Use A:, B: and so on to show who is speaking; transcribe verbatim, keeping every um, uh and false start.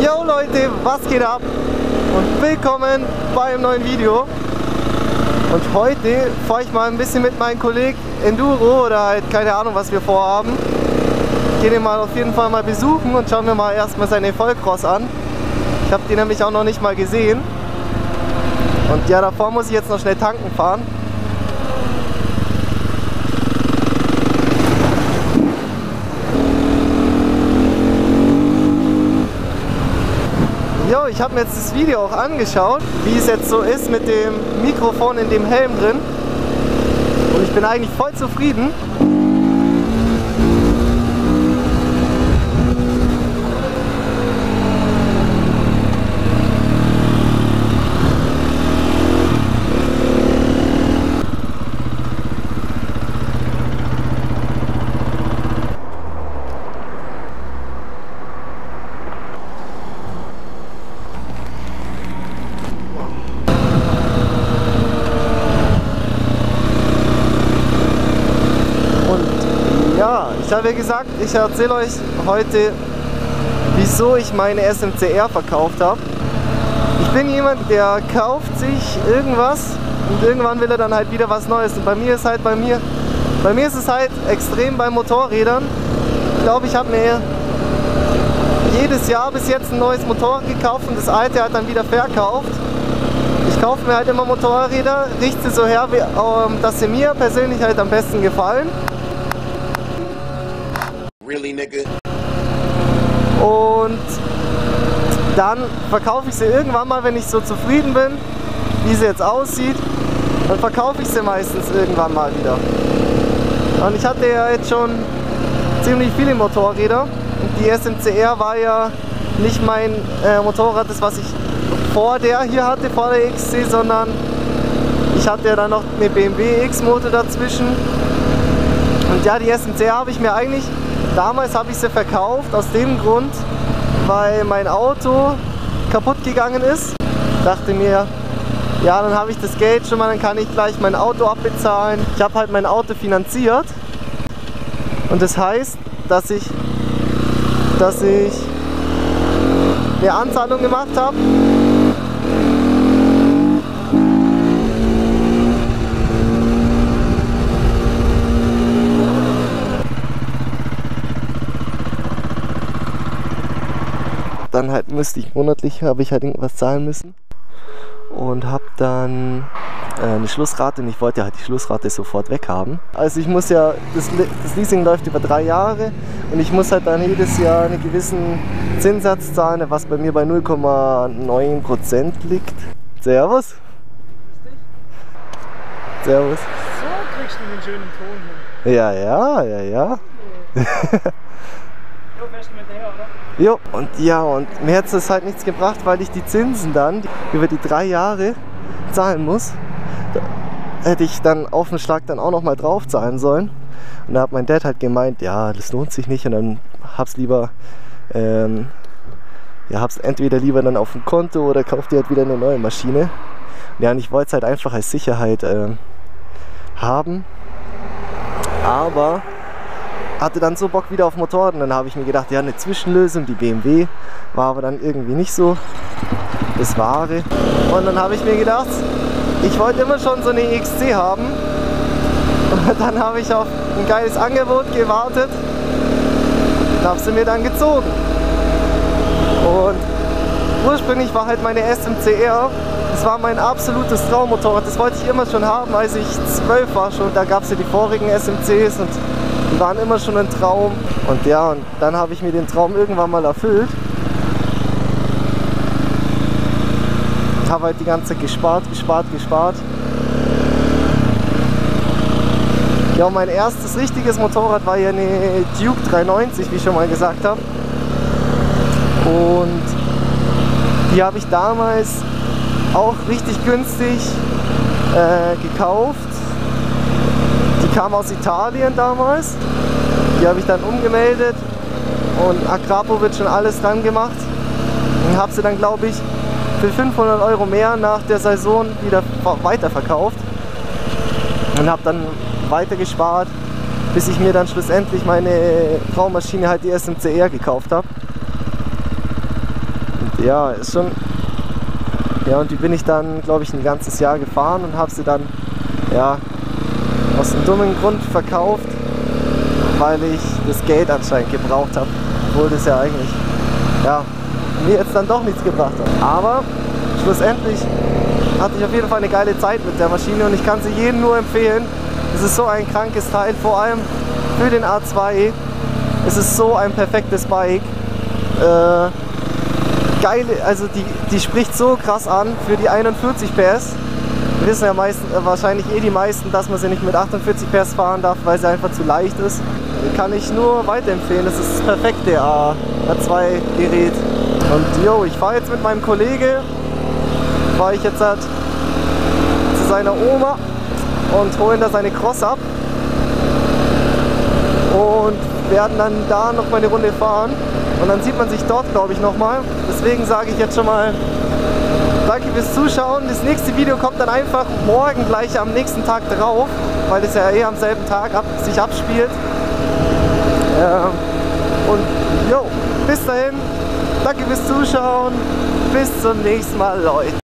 A: Yo Leute, was geht ab? Und willkommen beim neuen Video. Und heute fahre ich mal ein bisschen mit meinem Kollegen Enduro oder halt keine Ahnung, was wir vorhaben. Gehen ihn mal auf jeden Fall mal besuchen und schauen wir mal erstmal seine Vollcross an. Ich habe die nämlich auch noch nicht mal gesehen. Und ja, davor muss ich jetzt noch schnell tanken fahren. Jo, ich habe mir jetzt das Video auch angeschaut, wie es jetzt so ist mit dem Mikrofon in dem Helm drin. Und ich bin eigentlich voll zufrieden. Ja, ich habe ja gesagt, ich erzähle euch heute, wieso ich meine S M C R verkauft habe. Ich bin jemand, der kauft sich irgendwas und irgendwann will er dann halt wieder was Neues. Und bei mir ist halt bei mir, bei mir ist es halt extrem bei Motorrädern. Ich glaube, ich habe mir jedes Jahr bis jetzt ein neues Motorrad gekauft und das alte halt dann wieder verkauft. Ich kaufe mir halt immer Motorräder, richte sie so her, dass sie mir persönlich halt am besten gefallen.
B: Really, nigga?
A: Und dann verkaufe ich sie irgendwann mal, wenn ich so zufrieden bin, wie sie jetzt aussieht. Dann verkaufe ich sie meistens irgendwann mal wieder. Und ich hatte ja jetzt schon ziemlich viele Motorräder. Und die S M C R war ja nicht mein äh, Motorrad, das was ich vor der hier hatte, vor der X C, sondern ich hatte ja dann noch eine B M W X-Motor dazwischen. Und ja, die S M C R habe ich mir eigentlich damals habe ich sie verkauft, aus dem Grund, weil mein Auto kaputt gegangen ist. Dachte mir, ja, dann habe ich das Geld schon mal, dann kann ich gleich mein Auto abbezahlen. Ich habe halt mein Auto finanziert und das heißt, dass ich, dass ich eine Anzahlung gemacht habe. Dann halt müsste ich monatlich, habe ich halt irgendwas zahlen müssen und habe dann äh, eine Schlussrate und ich wollte halt die Schlussrate sofort weghaben. Also ich muss ja, das, das Leasing läuft über drei Jahre und ich muss halt dann jedes Jahr einen gewissen Zinssatz zahlen, was bei mir bei null Komma neun Prozent liegt. Servus. Servus.
C: So kriegst du den schönen Ton.
A: Ja, ja, ja, ja. Jo, und ja, und mir hat es halt nichts gebracht, weil ich die Zinsen dann über die drei Jahre zahlen muss. Da hätte ich dann auf den Schlag dann auch noch mal drauf zahlen sollen. Und da hat mein Dad halt gemeint, ja, das lohnt sich nicht und dann hab's lieber, ähm, ja, hab's entweder lieber dann auf dem Konto oder kauf dir halt wieder eine neue Maschine. Und ja, und ich wollte es halt einfach als Sicherheit äh, haben, aber hatte dann so Bock wieder auf Motorrad und dann habe ich mir gedacht, ja, eine Zwischenlösung, die B M W, war aber dann irgendwie nicht so das Wahre. Und dann habe ich mir gedacht, ich wollte immer schon so eine X C haben und dann habe ich auf ein geiles Angebot gewartet und habe sie mir dann gezogen. Und ursprünglich war halt meine S M C R, das war mein absolutes Traummotorrad, das wollte ich immer schon haben, als ich zwölf war schon, da gab es ja die vorigen S M Cs und die waren immer schon ein Traum und ja, und dann habe ich mir den Traum irgendwann mal erfüllt. Ich habe halt die ganze Zeit gespart, gespart, gespart. Ja, und mein erstes richtiges Motorrad war ja eine Duke dreihundertneunzig, wie ich schon mal gesagt habe. Und die habe ich damals auch richtig günstig äh, gekauft. Die kam aus Italien damals, die habe ich dann umgemeldet und Akrapovic schon alles dran gemacht und habe sie dann, glaube ich, für fünfhundert Euro mehr nach der Saison wieder weiterverkauft und habe dann weiter gespart, bis ich mir dann schlussendlich meine Traummaschine, halt die S M C R, gekauft habe. Ja, ist schon. Ja, und die bin ich dann, glaube ich, ein ganzes Jahr gefahren und habe sie dann, ja, aus einem dummen Grund verkauft, weil ich das Geld anscheinend gebraucht habe. Obwohl das ja eigentlich, ja, mir jetzt dann doch nichts gebracht hat. Aber schlussendlich hatte ich auf jeden Fall eine geile Zeit mit der Maschine und ich kann sie jedem nur empfehlen. Es ist so ein krankes Teil, vor allem für den A zwei. Es ist so ein perfektes Bike. Äh, geile, also die, die spricht so krass an für die einundvierzig P S. Wir wissen ja meisten, äh, wahrscheinlich eh die meisten, dass man sie nicht mit achtundvierzig P S fahren darf, weil sie einfach zu leicht ist. Kann ich nur weiterempfehlen. Das ist das perfekte A zwei Gerät. Und yo, ich fahre jetzt mit meinem Kollege, fahre ich jetzt halt zu seiner Oma und holen da seine Cross ab und werden dann da noch mal eine Runde fahren und dann sieht man sich dort, glaube ich, noch mal. Deswegen sage ich jetzt schon mal danke fürs Zuschauen. Das nächste Video kommt dann einfach morgen gleich am nächsten Tag drauf, weil das ja eh am selben Tag ab, sich abspielt. Ähm, und jo, bis dahin, danke fürs Zuschauen, bis zum nächsten Mal, Leute.